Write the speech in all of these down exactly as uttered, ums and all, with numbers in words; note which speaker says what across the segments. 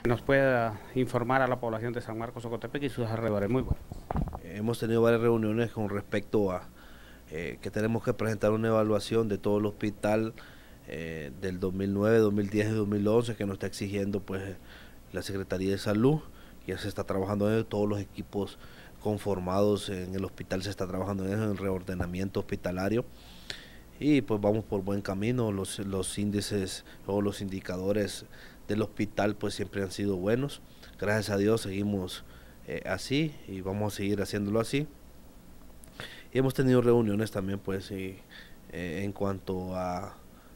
Speaker 1: nos pueda informar a la población de San Marcos Ocotepeque y sus alrededores. Muy bueno.
Speaker 2: Hemos tenido varias reuniones con respecto a eh, que tenemos que presentar una evaluación de todo el hospital eh, del dos mil nueve, dos mil diez y dos mil once que nos está exigiendo pues la Secretaría de Salud. Ya se está trabajando en todos los equipos conformados en el hospital, se está trabajando en eso, en el reordenamiento hospitalario. Y pues vamos por buen camino, los, los índices o los indicadores del hospital pues siempre han sido buenos. Gracias a Dios seguimos eh, así y vamos a seguir haciéndolo así. Y hemos tenido reuniones también pues y, eh, en cuanto a,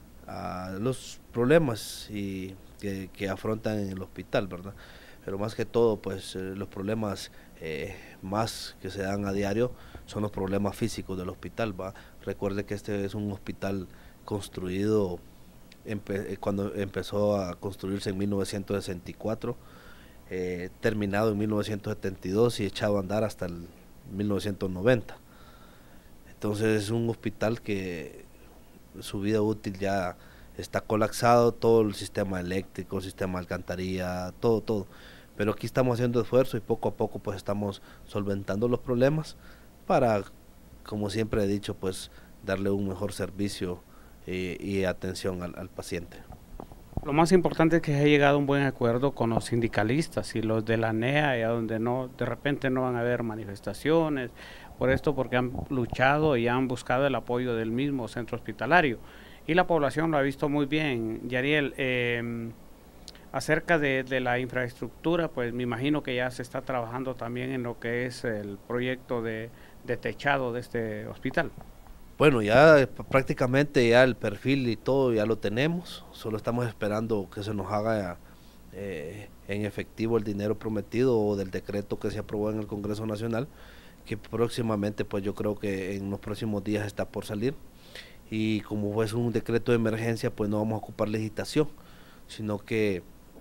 Speaker 2: a los problemas y que, que afrontan en el hospital, ¿verdad? Pero más que todo pues eh, los problemas eh, más que se dan a diario son los problemas físicos del hospital, ¿va? Recuerde que este es un hospital construido empe cuando empezó a construirse en mil novecientos sesenta y cuatro, eh, terminado en mil novecientos setenta y dos y echado a andar hasta el mil novecientos noventa. Entonces es un hospital que su vida útil ya está colapsado, todo el sistema eléctrico, el sistema de alcantarilla, todo, todo. Pero aquí estamos haciendo esfuerzo y poco a poco pues estamos solventando los problemas para, como siempre he dicho, pues darle un mejor servicio y, y atención al, al paciente.
Speaker 1: Lo más importante es que se ha llegado a un buen acuerdo con los sindicalistas y los de la N E A, y a donde no, de repente no van a haber manifestaciones, por esto porque han luchado y han buscado el apoyo del mismo centro hospitalario. Y la población lo ha visto muy bien. Yariel, eh, acerca de, de la infraestructura, pues me imagino que ya se está trabajando también en lo que es el proyecto de, de techado de este hospital.
Speaker 2: Bueno, ya prácticamente ya el perfil y todo ya lo tenemos, solo estamos esperando que se nos haga eh, en efectivo el dinero prometido o del decreto que se aprobó en el Congreso Nacional, que próximamente pues yo creo que en los próximos días está por salir, y como es un decreto de emergencia pues no vamos a ocupar licitación, sino que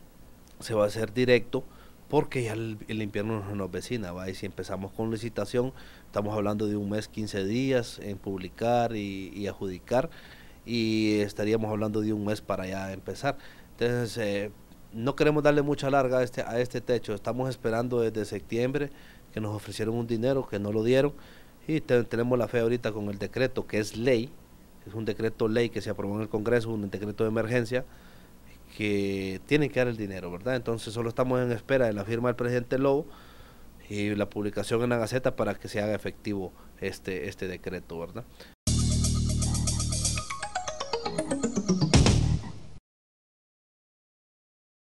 Speaker 2: se va a hacer directo porque ya el, el invierno nos vecina, ¿va? Y si empezamos con licitación, estamos hablando de un mes, quince días en publicar y, y adjudicar, y estaríamos hablando de un mes para ya empezar. Entonces, eh, no queremos darle mucha larga a este, a este techo, estamos esperando desde septiembre que nos ofrecieron un dinero, que no lo dieron, y te, tenemos la fe ahorita con el decreto, que es ley, es un decreto ley que se aprobó en el Congreso, un decreto de emergencia, que tienen que dar el dinero, ¿verdad? Entonces solo estamos en espera de la firma del presidente Lobo y la publicación en la Gaceta para que se haga efectivo este, este decreto, ¿verdad?